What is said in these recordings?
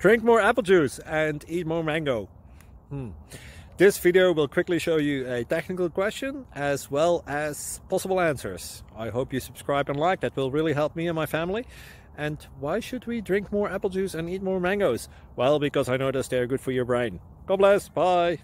Drink more apple juice and eat more mango. This video will quickly show you a technical question as well as possible answers. I hope you subscribe and like, that will really help me and my family. And why should we drink more apple juice and eat more mangoes? Well, because I noticed they're good for your brain. God bless, bye!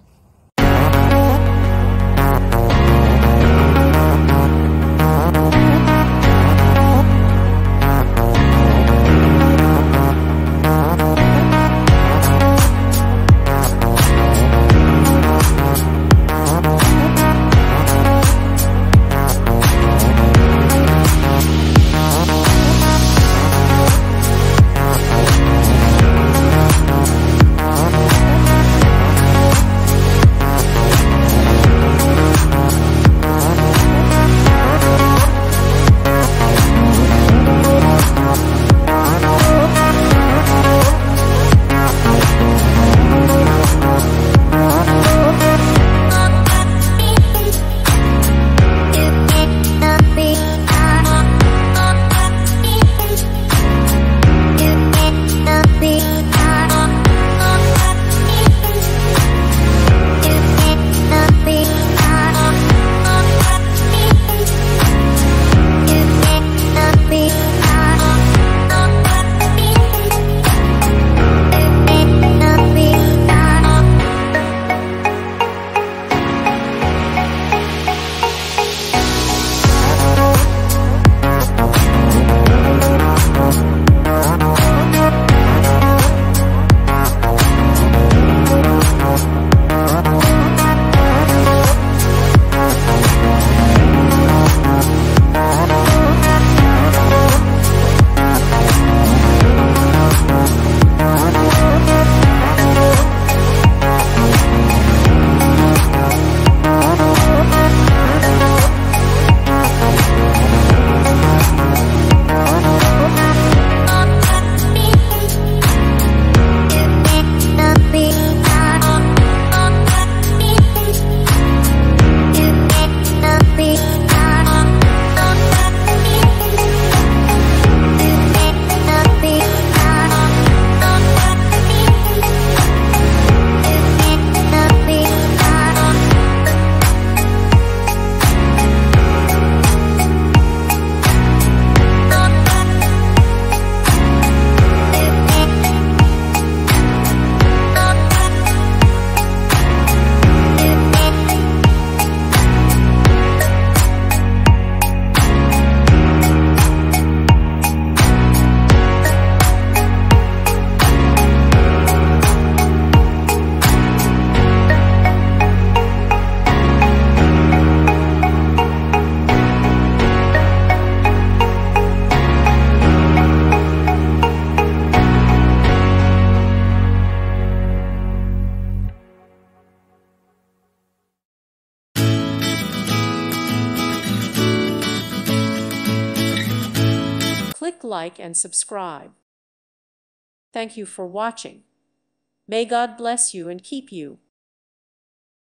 Click like and subscribe. Thank you for watching. May God bless you and keep you.